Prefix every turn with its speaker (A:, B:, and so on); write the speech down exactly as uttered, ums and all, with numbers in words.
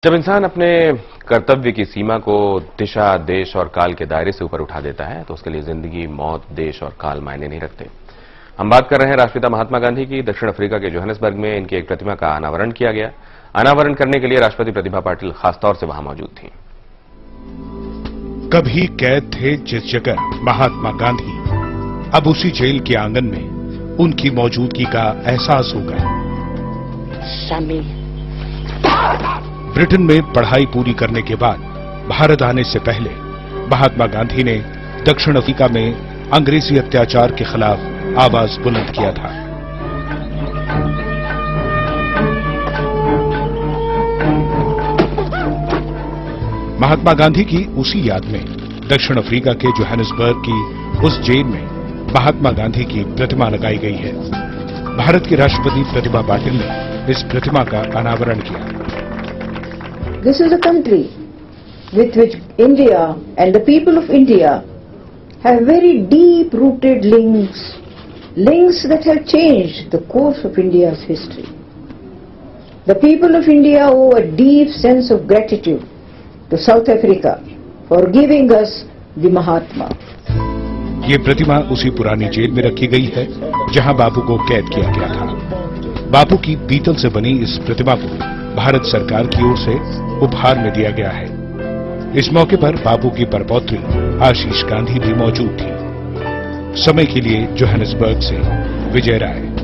A: जब इंसान अपने कर्तव्य की सीमा को दिशा, देश और काल के दायरे से ऊपर उठा देता है तो उसके लिए जिंदगी, मौत, देश और काल मायने नहीं रखते। हम बात कर रहे हैं राष्ट्रपिता महात्मा गांधी की। दक्षिण अफ्रीका के जोहानिसबर्ग में इनकी एक प्रतिमा का अनावरण किया गया। अनावरण करने के लिए राष्ट्रपति प्रतिभा पाटिल खासतौर से वहां मौजूद थीं।
B: कभी कैद थे जिस जगह महात्मा गांधी, अब उसी जेल के आंगन में उनकी मौजूदगी का एहसास होगा। ब्रिटेन में पढ़ाई पूरी करने के बाद भारत आने से पहले महात्मा गांधी ने दक्षिण अफ्रीका में अंग्रेजी अत्याचार के खिलाफ आवाज बुलंद किया था। महात्मा गांधी की उसी याद में दक्षिण अफ्रीका के जोहानिसबर्ग की उस जेल में महात्मा गांधी की प्रतिमा लगाई गई है। भारत की राष्ट्रपति प्रतिभा पाटिल ने इस प्रतिमा का अनावरण किया।
C: This is a country with which India and the people of India have very deep-rooted links, links that have changed the course of India's history. The people of India owe a deep sense of gratitude to South Africa for giving us the Mahatma.
B: ये प्रतिमा उसी पुरानी jail में रखी गई है जहां बापू को कैद किया गया था। बापू की पीतल से बनी इस प्रतिमा को भारत सरकार की ओर से उपहार में दिया गया है। इस मौके पर बापू की परपौत्री आशीष गांधी भी मौजूद थी। समय के लिए जोहानिसबर्ग से विजय राय।